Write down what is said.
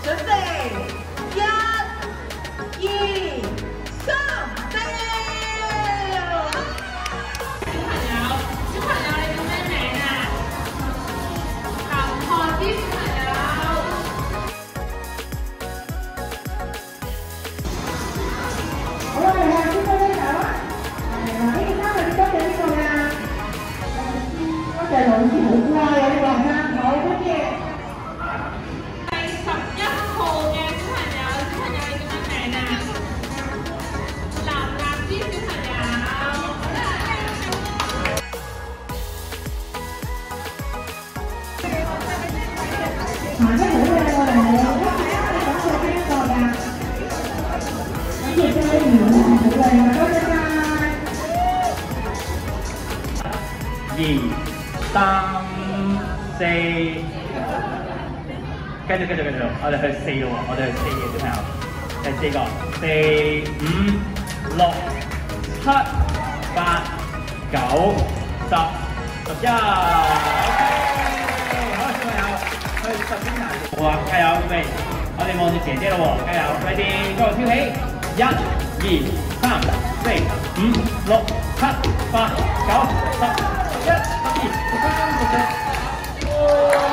准备，1、2、上，加油！ 小朋友，你叫咩名啊？林漢啲小朋友。 好啦，嚟啦，邊個咧走啊？係啦，呢個衫係多謝邊個㗎？多謝老師，好乖啊！呢個學生，好多謝。 行得好靚喎，你睇下你講過邊個㗎？咁亦都係好靚啊！多謝晒。 2、3、4，繼續，我哋去4咯喎，我哋去4嘅小朋友，第4個，4、5、6、7、8、9、10、11。 去10點難度好啊！加油，預備！我哋望住姐姐咯喎，加油 ，ready， go， 跳起！1、2、3、4、5、6、7、8、9、10、11、12、13、14。